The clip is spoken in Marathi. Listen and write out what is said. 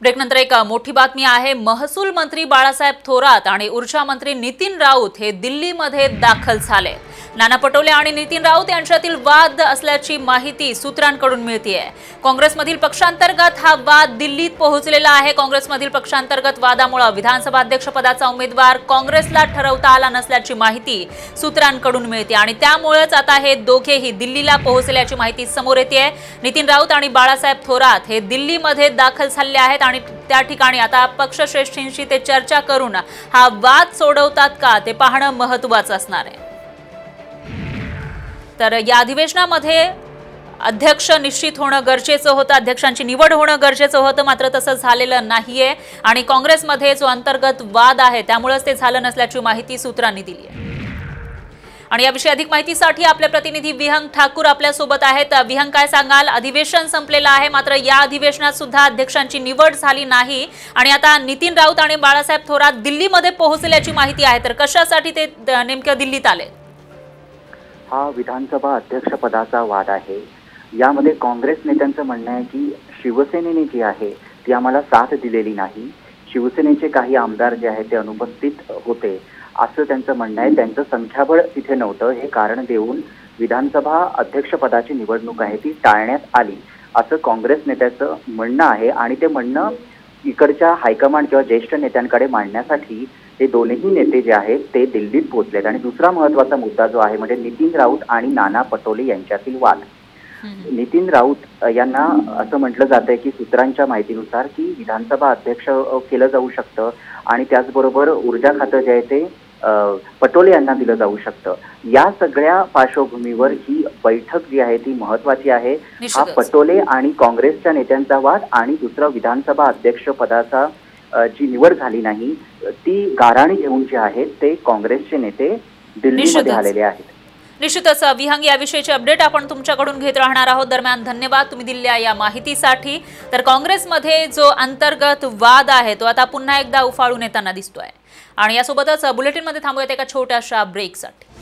ब्रेकनंतर एक मोठी बातमी आहे। महसूल मंत्री बाळासाहेब थोरात आणि ऊर्जा मंत्री नितीन राऊत हे दिल्लीमध्ये दाखल झाले। नाना पटोले आणि नितीन राऊत यांच्यातील वाद असल्याची माहिती सूत्रांकडून मिळतेय। काँग्रेसमधील पक्षांतर्गत हा वाद दिल्लीत पोहोचलेला आहे। काँग्रेसमधील पक्षांतर्गत वादामुळे विधानसभा अध्यक्षपदाचा उमेदवार काँग्रेसला ठरवता आला नसल्याची माहिती सूत्रांकडून मिळते आणि त्यामुळेच आता हे दोघेही दिल्लीला पोहोचल्याची माहिती समोर येते। नितीन राऊत आणि बाळासाहेब थोरात हे दिल्लीमध्ये दाखल झाले आहेत आणि त्या ठिकाणी आता पक्षश्रेष्ठींशी ते चर्चा करून हा वाद सोडवतात का ते पाहणं महत्त्वाचं असणार आहे। तर या अधिवेशनामध्ये अध्यक्ष निश्चित होणं गरजेचं होतं, अध्यक्षांची निवड होणं गरजेचं होतं, मात्र तसं झालेलं नाहीये आणि काँग्रेसमध्ये जो अंतर्गत वाद आहे त्यामुळेच ते झालं नसल्याची माहिती सूत्रांनी दिली आहे। आणि याविषयी अधिक माहितीसाठी आपले प्रतिनिधी विहंग ठाकूर आपल्या सोबत आहेत। विहंग, काय सांगाल? अधिवेशन संपलेलं आहे, मात्र या अधिवेशनात सुद्धा अध्यक्षांची निवड झाली नाही आणि आता नितीन राऊत आणि बाळासाहेब थोरात दिल्लीमध्ये पोहोचल्याची माहिती आहे, तर कशासाठी ते नेमकं दिल्लीत आले? हा विधानसभा अध्यक्ष पदाचा वाद आहे। यामध्ये काँग्रेस नेत्यांचं म्हणणं आहे की शिवसेनेने जी आहे ती आम्हाला साथ दिलेली नाही, शिवसेनेचे काही आमदार जे आहेत ते अनुपस्थित होते असं त्यांचं म्हणणं आहे। त्यांचं संख्याबळ तिथे नव्हतं हे कारण देऊन विधानसभा अध्यक्षपदाची निवडणूक आहे ती टाळण्यात आली असं काँग्रेस नेत्याचं म्हणणं आहे आणि ते म्हणणं इकडच्या हायकमांड किंवा ज्येष्ठ नेत्यांकडे मांडण्यासाठी हे दोन्ही नेते जे आहेत ते दिल्लीत पोहोचलेत। आणि दुसरा महत्त्वाचा मुद्दा जो आहे म्हणजे नितीन राऊत आणि नाना पटोले यांच्यातील वाद। नितीन राऊत यांना असं म्हटलं जातंय की सूत्रांच्या माहितीनुसार की विधानसभा अध्यक्ष केलं जाऊ शकतं आणि त्याचबरोबर ऊर्जा खातं जे आहे ते पटोले यांना दिलं जाऊ शकतं। या सगळ्या पार्श्वभूमीवर ही बैठक जी आहे ती महत्त्वाची आहे। हा पटोले आणि काँग्रेसच्या नेत्यांचा वाद आणि दुसरा विधानसभा अध्यक्ष पदाचा जी निवड झाली नाही ती गाराणी घेऊन जे आहेत ते काँग्रेसचे नेते दिल्लीमध्ये आलेले आहेत। निश्चितच विहंग, याविषयीचे अपडेट आपण तुमच्याकडून घेत राहणार आहोत। दरम्यान धन्यवाद तुम्ही दिलेल्या या माहितीसाठी। तर काँग्रेसमध्ये जो अंतर्गत वाद आहे तो आता पुन्हा एकदा उफाळून येताना दिसतोय आणि यासोबतच बुलेटिनमध्ये थांबूयात एका छोट्याशा ब्रेकसाठी।